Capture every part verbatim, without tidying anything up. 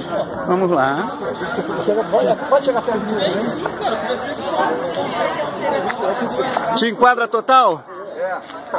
Vamos lá. Pode chegar perto de mim. Te enquadra total? É.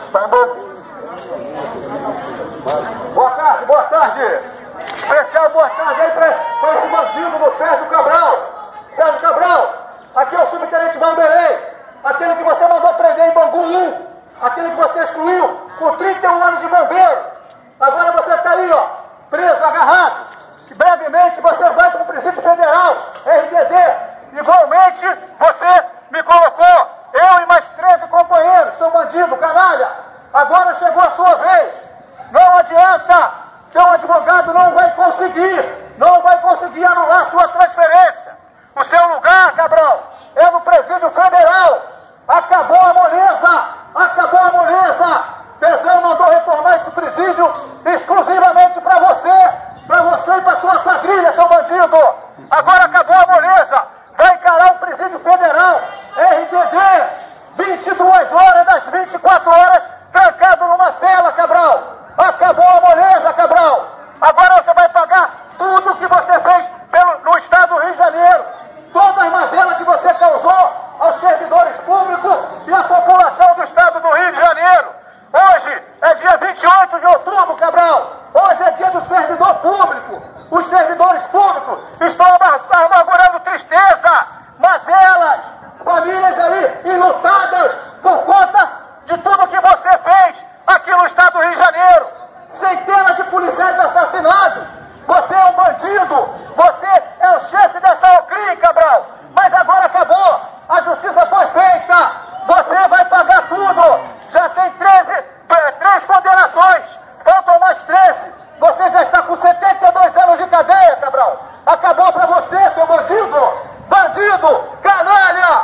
Boa tarde, boa tarde. Especial boa tarde aí para esse bandido do Sérgio Cabral. Sérgio Cabral, aqui é o subtenente Vanderlei, aquele que você mandou prender em Bangu um, aquele que você excluiu com trinta e um anos de bombeiro. Agora você está aí, ó, preso, agarrado. E brevemente você vai para o Presídio Federal, R D D. Igualmente você me colocou, eu e mais treze companheiros, seu bandido, canalha. Agora chegou a sua vez. Não adianta, seu advogado não vai conseguir, não vai conseguir anular sua transferência. O seu lugar, Cabral, é no Presídio Federal. Acabou a moleza, acabou a moleza. Tesão mandou reformar esse presídio exclusivamente para você, para você e para sua quadrilha, seu bandido. Agora acabou a moleza, vai encarar o Presídio Federal, R D D, vinte e duas horas das vinte e quatro horas, trancado numa cela, Cabral. Acabou a moleza, Cabral. Agora você vai pagar tudo o que você fez pelo, no estado do Rio de Janeiro. Toda a mazela que você causou aos servidores públicos e à população do estado do Rio de Janeiro. Hoje é dia vinte e oito de outubro, Cabral. Hoje é dia do servidor público. Os servidores públicos estão amargurando tristeza, mazelas, famílias aí enlutadas por conta de tudo que você fez aqui no estado do Rio de Janeiro. Centenas de policiais assassinados. Você é um bandido. Você é o chefe dessa ocrim, Cabral. Mas agora acabou. A justiça foi feita. Você vai pagar tudo. Já tem treze, três condenações. Faltam mais treze. Você já está com setenta e dois anos de cadeia, Cabral. Acabou pra você, seu bandido. Bandido, canalha.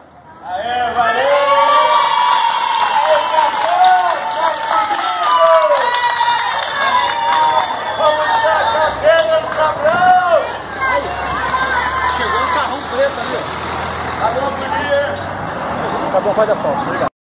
Aê, valeu. Tá bom, vai dar falta. Obrigado.